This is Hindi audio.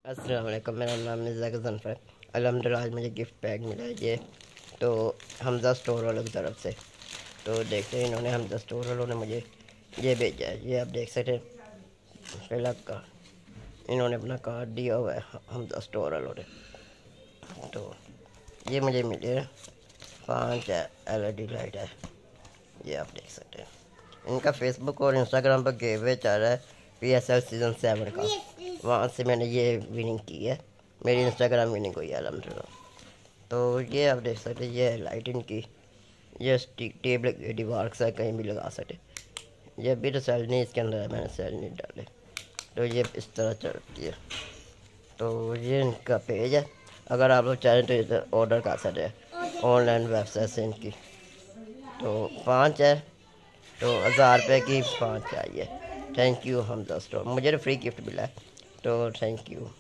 अस्सलाम वालेकुम, मेरा नाम मिर्ज़ा ग़ज़नफ़र। अल्हम्दुलिल्लाह आज मुझे गिफ्ट पैक मिला है ये तो हमज़ा स्टोर वालों की तरफ से। तो देखते हैं इन्होंने हमज़ा स्टोर वालों ने मुझे ये भेजा है। ये आप देख सकते हैं पहला कार्ड इन्होंने अपना कार्ड दिया हुआ है हमज़ा स्टोर वालों ने। तो ये मुझे मिले 5 LED लाइट है, ये आप देख सकते हैं। इनका फेसबुक और इंस्टाग्राम पर गिव चल रहा है PSL सीज़न 7 का, वहाँ से मैंने ये विनिंग की है, मेरी इंस्टाग्राम विनिंग हुई है अल्हम्दुलिल्लाह। तो ये आप देख सकते हैं, ये लाइट इनकी ये टेबल दीवार से कहीं भी लगा सकते। ये अभी तो सेल नहीं इसके अंदर है, मैंने सेल नहीं डाले, तो ये इस तरह चलती है। तो ये इनका पेज है, अगर आप लोग चाहें तो इधर ऑर्डर कर सकते हैं ऑनलाइन वेबसाइट से इनकी। तो 5 है, तो 1000 रुपये की 5 चाहिए। थैंक यू हमज़ा स्टोर, मुझे तो फ्री गिफ्ट मिला है, तो थैंक यू।